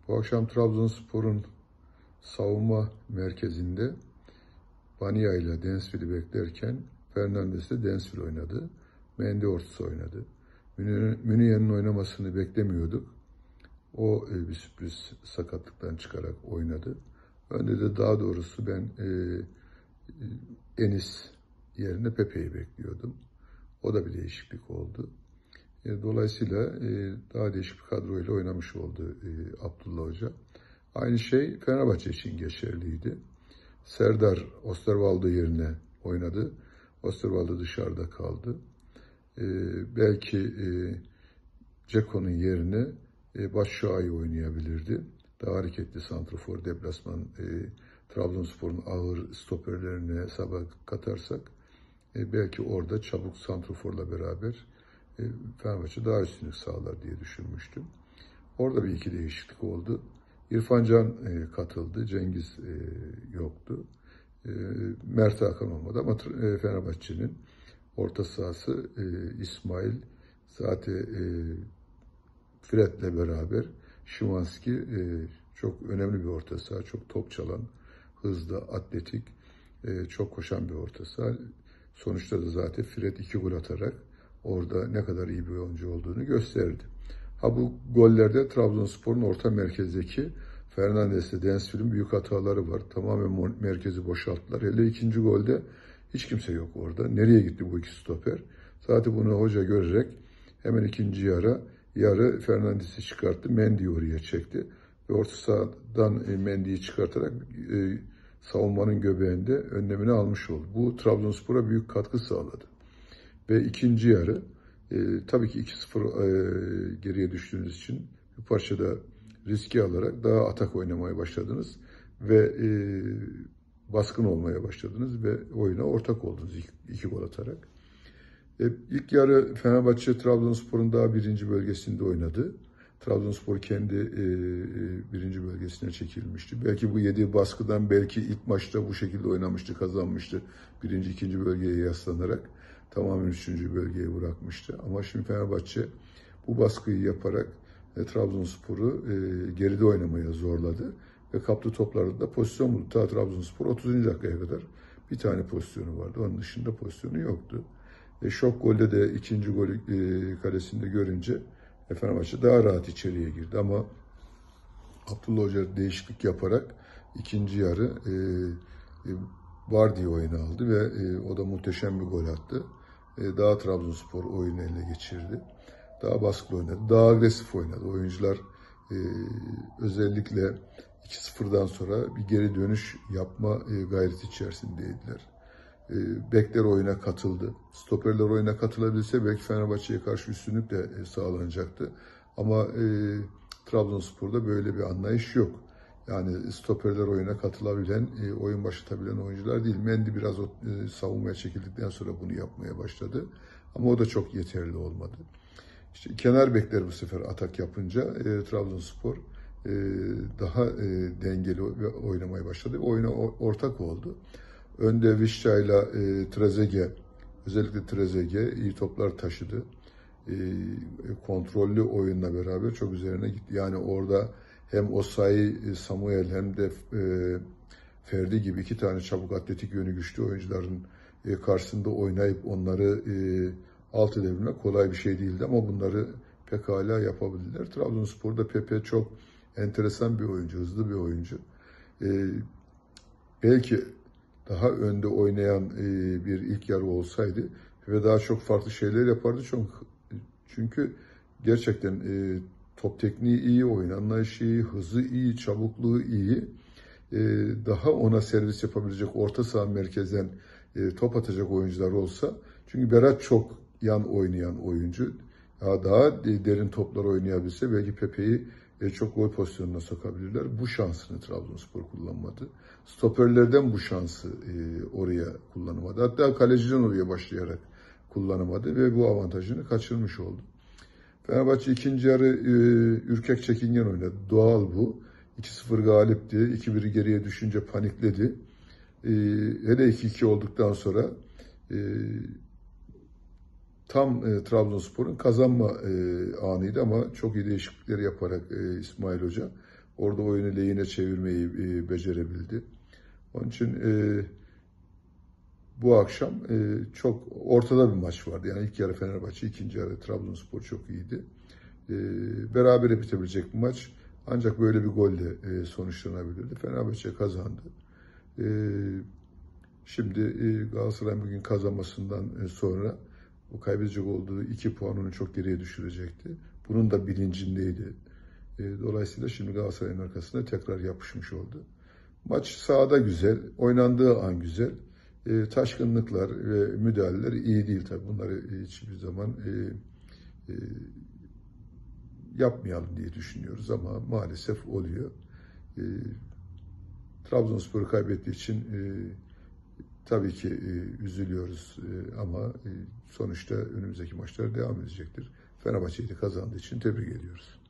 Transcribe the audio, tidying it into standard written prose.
Bu akşam Trabzonspor'un savunma merkezinde Bania ile Densville'i beklerken Fernandes de Densville oynadı. Mendy ortası oynadı. Münye'nin oynamasını beklemiyorduk. O bir sürpriz sakatlıktan çıkarak oynadı. Önde de daha doğrusu ben Enis yerine Pepe'yi bekliyordum. O da bir değişiklik oldu. Dolayısıyla daha değişik bir kadroyla oynamış oldu Abdullah Hoca. Aynı şey Fenerbahçe için geçerliydi. Serdar Osterwaldo yerine oynadı. Osterwaldo dışarıda kaldı. Belki Ceko'nun yerine Başşuay oynayabilirdi. Daha hareketli santrafor, deplasman, Trabzonspor'un ağır stoperlerini hesaba katarsak belki orada çabuk santraforla beraber Fenerbahçe daha üstünlük sağlar diye düşünmüştüm. Orada bir iki değişiklik oldu. İrfan Can katıldı, Cengiz yoktu. Mert Hakan olmadı ama Fenerbahçe'nin orta sahası İsmail, zaten Fred'le beraber Szymański çok önemli bir orta saha, çok top çalan, hızlı, atletik, çok koşan bir orta saha. Sonuçta da zaten Fred 2 gol atarak orada ne kadar iyi bir oyuncu olduğunu gösterdi. Bu gollerde Trabzonspor'un orta merkezdeki Fernandes'le Densville'in büyük hataları var. Tamamen merkezi boşalttılar. Hele ikinci golde hiç kimse yok orada. Nereye gitti bu iki stoper? Zaten bunu hoca görerek hemen ikinci yarı Fernandes'i çıkarttı. Mendy'yi oraya çekti. Ve orta sahadan Mendy'yi çıkartarak savunmanın göbeğinde önlemini almış oldu. Bu Trabzonspor'a büyük katkı sağladı. Ve ikinci yarı tabii ki 2-0 geriye düştüğünüz için bir parçada riski alarak daha atak oynamaya başladınız ve baskın olmaya başladınız ve oyuna ortak oldunuz iki gol atarak. İlk yarı Fenerbahçe Trabzonspor'un daha birinci bölgesinde oynadı. Trabzonspor kendi birinci bölgesine çekilmişti. Belki bu yediği baskıdan belki ilk maçta bu şekilde oynamıştı, kazanmıştı. Birinci, ikinci bölgeye yaslanarak tamamen üçüncü bölgeye bırakmıştı. Ama şimdi Fenerbahçe bu baskıyı yaparak Trabzonspor'u geride oynamaya zorladı. Ve kaptığı toplarda da pozisyon buldu. Ta Trabzonspor 30. dakikaya kadar bir tane pozisyonu vardı. Onun dışında pozisyonu yoktu. Şok golde de ikinci golü kalesinde görünce Fenerbahçe daha rahat içeriye girdi. Ama Abdullah Hoca değişiklik yaparak ikinci yarı Vardy'yi oyuna aldı ve o da muhteşem bir gol attı. Daha Trabzonspor oyunu eline geçirdi. Daha baskılı oynadı, daha agresif oynadı. Oyuncular özellikle 2-0'dan sonra bir geri dönüş yapma gayreti içerisindeydiler. Bekler oyuna katıldı. Stoperler oyuna katılabilse belki Fenerbahçe'ye karşı üstünlük de sağlanacaktı. Ama Trabzonspor'da böyle bir anlayış yok. Yani stoperler oyuna katılabilen, oyun başlatabilen oyuncular değil. Mendy biraz savunmaya çekildikten sonra bunu yapmaya başladı. Ama o da çok yeterli olmadı. İşte kenar bekler bu sefer atak yapınca Trabzonspor daha dengeli oynamaya başladı. Oyuna ortak oldu. Önde Vişça ile Trezeguet, özellikle Trezeguet iyi toplar taşıdı. Kontrollü oyunla beraber çok üzerine gitti. Yani orada hem Osayi, Samuel hem de Ferdi gibi iki tane çabuk, atletik, yönü güçlü oyuncuların karşısında oynayıp onları alt edebilmek kolay bir şey değildi. Ama bunları pekala yapabildiler. Trabzonspor'da Pepe çok enteresan bir oyuncu, hızlı bir oyuncu. Belki daha önde oynayan bir ilk yarı olsaydı ve daha çok farklı şeyler yapardı. Çünkü gerçekten top tekniği iyi, oyun anlayışı iyi, hızı iyi, çabukluğu iyi. Daha ona servis yapabilecek, orta saha merkezden top atacak oyuncular olsa. Çünkü Berat çok yan oynayan oyuncu. Daha derin toplar oynayabilse belki Pepe'yi çok gol pozisyonuna sokabilirler. Bu şansını Trabzonspor kullanmadı. Stoperlerden bu şansı oraya kullanamadı. Hatta kaleciden oraya başlayarak kullanamadı ve bu avantajını kaçırmış oldu. Fenerbahçe ikinci yarı ürkek, çekingen oynadı. Doğal bu. 2-0 galipti. 2-1 geriye düşünce panikledi. Hele 2-2 olduktan sonra tam Trabzonspor'un kazanma anıydı ama çok iyi değişiklikleri yaparak İsmail Hoca orada oyunu lehine çevirmeyi becerebildi. Onun için bu akşam çok ortada bir maç vardı. Yani ilk yarı Fenerbahçe, ikinci yarı Trabzonspor çok iyiydi. Berabere bitebilecek bir maç. Ancak böyle bir golle sonuçlanabilirdi. Fenerbahçe kazandı. Şimdi Galatasaray'ın bugün kazanmasından sonra o kaybedecek olduğu 2 puan onu çok geriye düşürecekti. Bunun da bilincindeydi. Dolayısıyla şimdi Galatasaray'ın arkasına tekrar yapışmış oldu. Maç sahada güzel, oynandığı an güzel. Taşkınlıklar ve müdahaleler iyi değil tabii. Bunları hiçbir zaman yapmayalım diye düşünüyoruz ama maalesef oluyor. Trabzonspor'u kaybettiği için tabii ki üzülüyoruz ama sonuçta önümüzdeki maçlar devam edecektir. Fenerbahçe'yi de kazandığı için tebrik ediyoruz.